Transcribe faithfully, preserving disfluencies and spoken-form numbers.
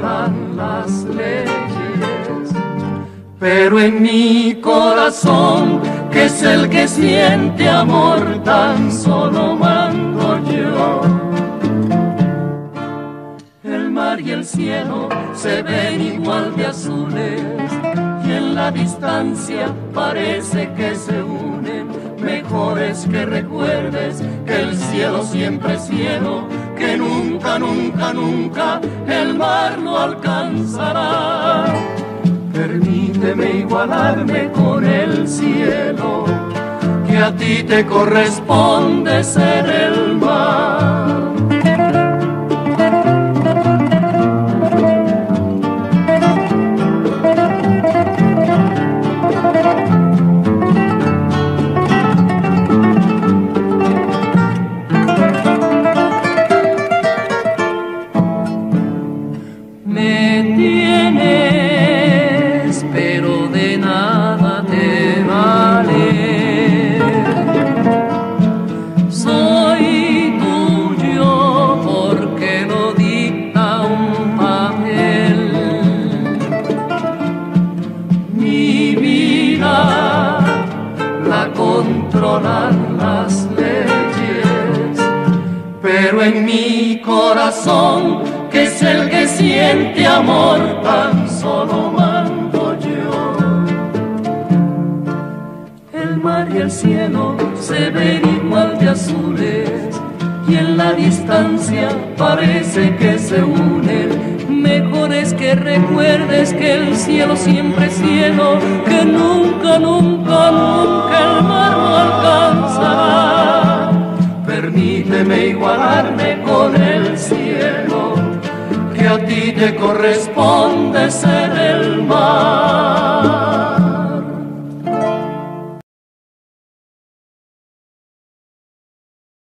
controlan las leyes, pero en mi corazón, que es el que siente amor, tan solo mando yo. El mar y el cielo se ven igual de azules, y en la distancia parece que se unen. Mejor es que recuerdes que el cielo siempre es cielo, que nunca, nunca, nunca el mar lo alcanzará. Permíteme igualarme con el cielo, que a ti te corresponde ser el mar. Controlan las leyes, pero en mi corazón, que es el que siente amor, tan solo mando yo. El mar y el cielo se ven igual de azules, y en la distancia parece que se unen. Mejor es que recuerdes que el cielo siempre es cielo, que nunca, nunca, nunca el mar lo alcanzará. Permíteme igualarme con el cielo, que a ti te corresponde ser el mar.